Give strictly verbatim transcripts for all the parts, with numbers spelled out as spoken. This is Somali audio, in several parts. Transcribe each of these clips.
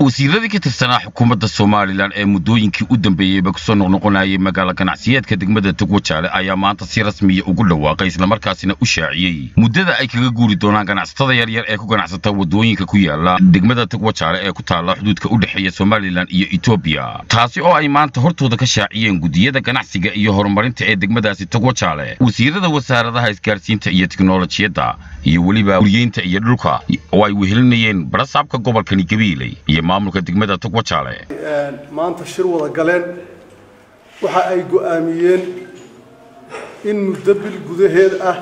wasiiradii ka tirsanaa xukuumadda Soomaaliland ee muddooyinkii u dambeeyay ba ku soo noqnoqonayay magaalada ganacsiyeedka degmada Togwajaale ayaa maanta si rasmi ah ugu dhawaaqay isla markaasina u shaaciyay muddada ay kaga guuri doonaan ganacsatada yar yar ee ku ganacsata wadooyinka ku yaala degmada Togwajaale ee ku taala xuduudka u dhaxeeya Soomaaliland iyo Itoobiya taasi oo ay maanta hortooda ka shaaciyeen gudiyada ganacsiga iyo horumarinta ee degmadaasi Togwajaale wasiirada wasaaradaha isgaarsiinta iyo tiknoolajiyadda iyo waliba guriyeynta iyo dhulka oo ay wehelinayeen barasaabka gobolka Gabiley iyo maamulka degmada Togwajaale maanta shir wada galeen waxa ay go'aamiyeen in muddo bil gudaheed ah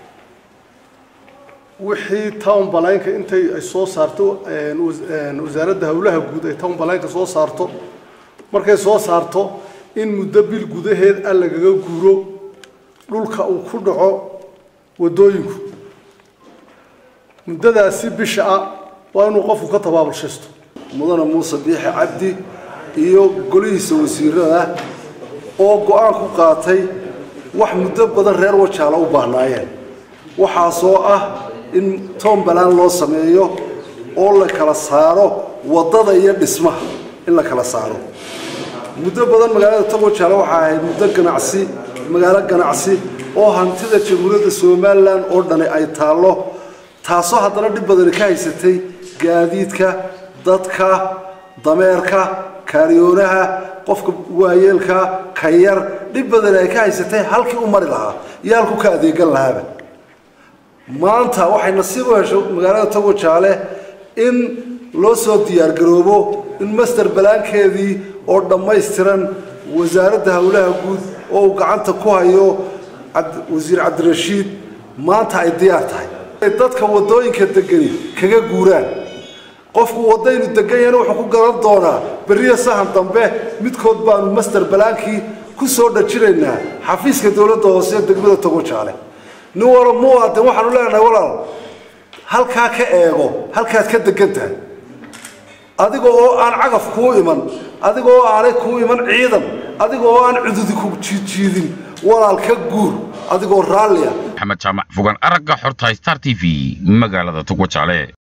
wixii town balaynka intay ay soo saarto wasaaradda hawlaha guud ay town balaynka soo saarto markay soo saarto in muddo bil gudaheed ah lagaga guuro dhulka uu ku dhaco wadooyinku muddadaasi bisha ah waa inuu qofku ka tabaabulshaysto mudana Muuse Biixi Cabdi iyo golihiisa wasiirada oo go'aan ku qaatay wax muddo badan reer Wajaale u baahnaayeen waxa soo ah in toombalaan loo sameeyo oo la kala saaro wadada iyo dhismaha in la kala saaro muddo badan magaalada Togwajaale waxa ay muddo ganacsi magaalo ganacsi oo hantida jamhuuriyadda Soomaaliland oo dhan ay taalo taasoo haddana dib badan ka haysatay gaadiidka dadka dameerka kaariyoonaha qofka waayeelka kayar dib badan ay ka haysatay halkii u mari lahaa yaalku ka adeegan lahaaba maanta waxay nasiib u hesho magaalada Togwajaale in loo soo diyaar garoobo in master balaankeedii oo dhammaystiran wasaaradda hawlaha guud oo gacanta ku hayo wasiir Cabdirashiid maanta ay diyaar tahay dadka wadooyinka degani kaga guuraan qofku wadaynu degan wuxuu ku garan doonaa bariya sahan dambe midkood baanu master balaankii ku soo dhajinaynaa xafiiska dawladda hoose degmada Togwajaale nin wara muwaadin waxaanu leenahay walaal halka ka eego halkaad ka degantahay adiga oo aan cagaf ku iman adiga oo aan ku iman ciidan adiga oo aan cududi ku jiidin walaal ka guur adiga oo raaliya Maxamed Jaamac fogaan aragga xorta Star T V magaalada Togwajaale.